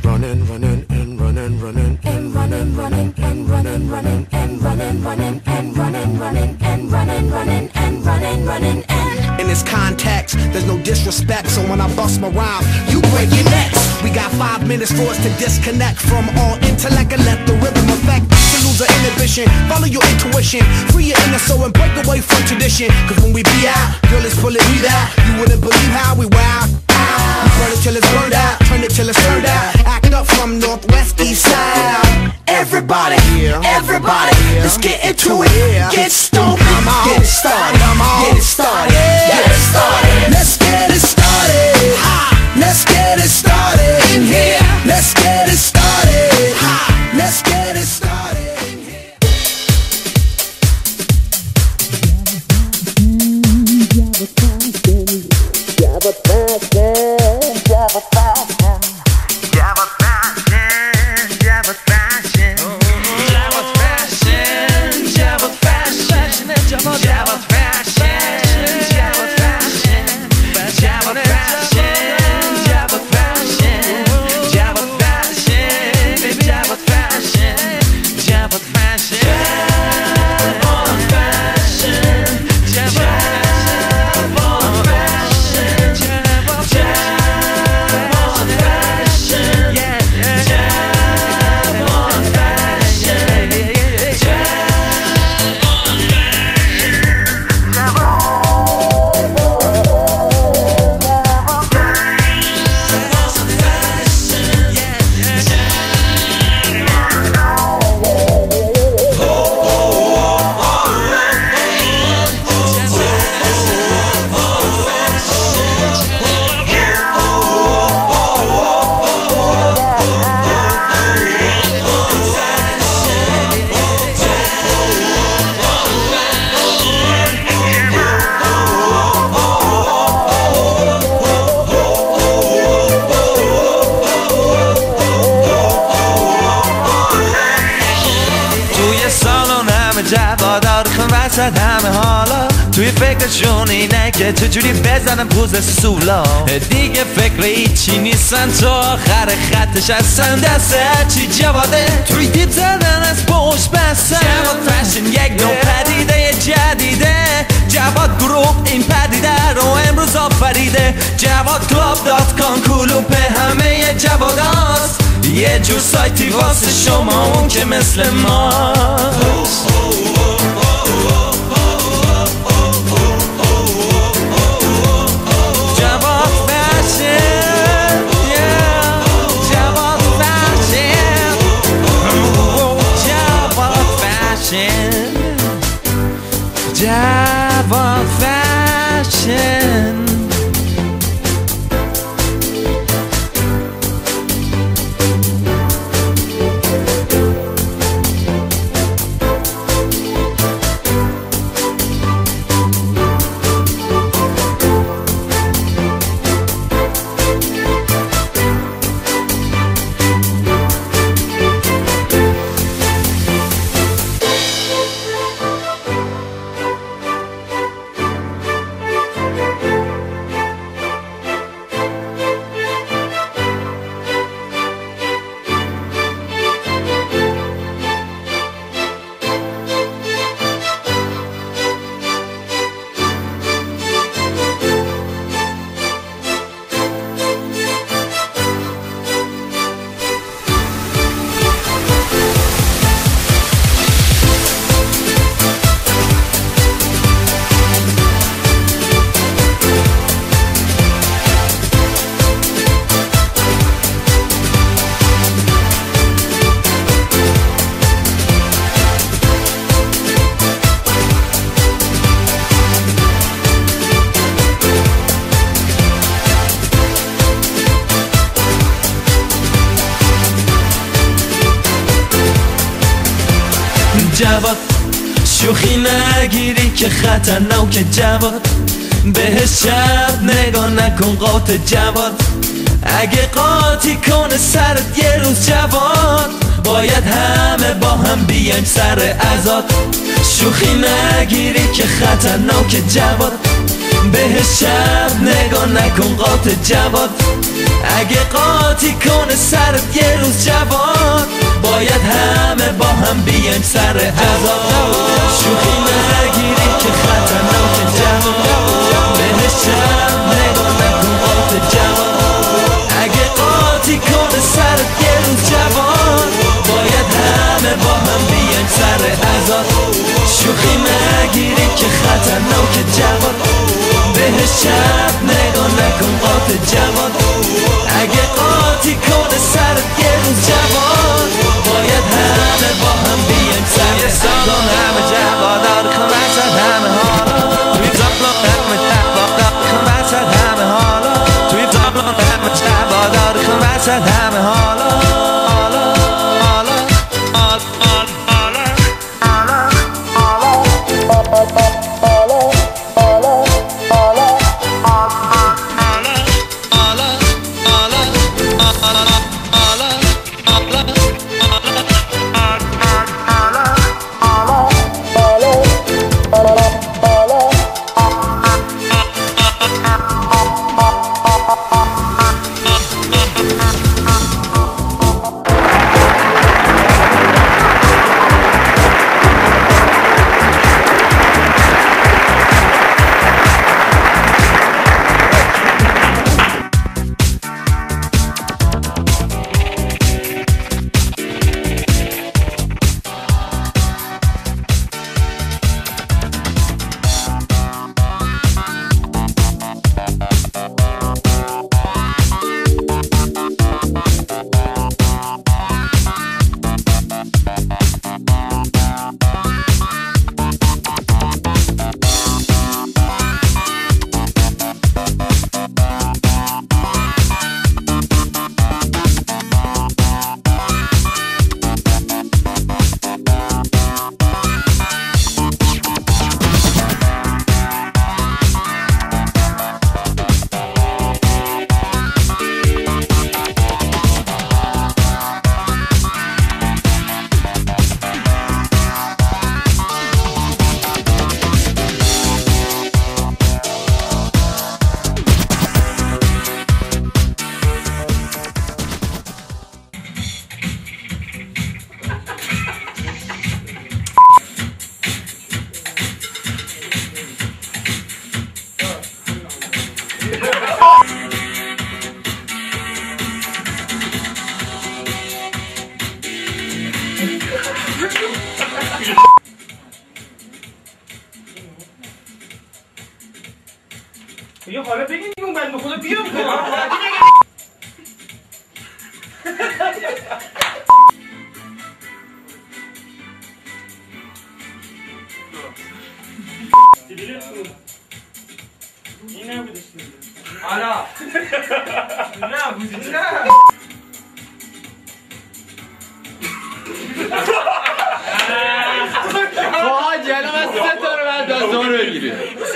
running, running, and running, running, and running, running, and running, running, and running, running, and running, running, and running, running, and running, running, and in this context, there's no disrespect. So when I bust my rhyme, you break your necks. We got 5 minutes for us to disconnect from all intellect and let the rhythm affect. To lose the inhibition, follow your intuition, free your inner soul and break away from tradition. Cause when we be out, girl, it's pulling me out. You wouldn't believe how we wow. We burn it till it's burned out, turn it till it's turned out. Act up from northwest, east side. Everybody, everybody, let's get into it. Get stoked, get it started, get it started, get it started. Let's get it started. Let's get it started in here. Let's get it started. Let's get it started in here. Java fashion, Java fashion, Java fashion, Java fashion, Java fashion, Java fashion, Java fashion, Java fashion, Java fashion, Java fashion, Java fashion, Java fashion, Java fashion, Java fashion. همه حالا توی فکرشون اینه که چجوری بزنم پوز سولا. دیگه فکر هیچی نیستن تو آخر خطش هستن. دسته هرچی جواده توی دیپ زدن از پشت بستن. جواد فشن یک نوع پدیده جدیده. جواد گروپ این پدیده رو امروز آفریده. جواد club.com کلوپ همه جواداست. یه جور سایتی واسه شما اون که مثل ماست. Javad fashion. جواد شوخی نگیری که خطرناکه. جواد بهش شب نگاه نکن قاطع. جواد اگه قاطی کنه سرت یه روز جواد باید همه با هم بیایم سر عزاد. شوخی نگیری که خطرناکه. جواد بهش شب نگاه نکن قاطع جواد اگه قاطی کنه سرت یه روز جواد باید همه با هم بیایم سر عذاب شوخی نگیری که خطرناک جواد بهش شب نگاه نکن قاطع جواد اگه قاطی کنه سرت یه روز جواد باید همه با هم بیایم سر عذاب شوخی نگیری که خطرناک جواد بهش شب نگاه نکن قاطع جواد اگه قاطی کنه سرت یه روز جواد باید همه با هم بیایم سر سالان همه جوادار خمسد همه حالا توی زبان همه جوادار خمسد همه حالا توی زبان همه جوادار خمسد همه حالا یه حالا بگیم اون بنده خدا بیام این نبودش حالا نبودش نه آقا جلو من 3 تا رو بعد از دور بگیری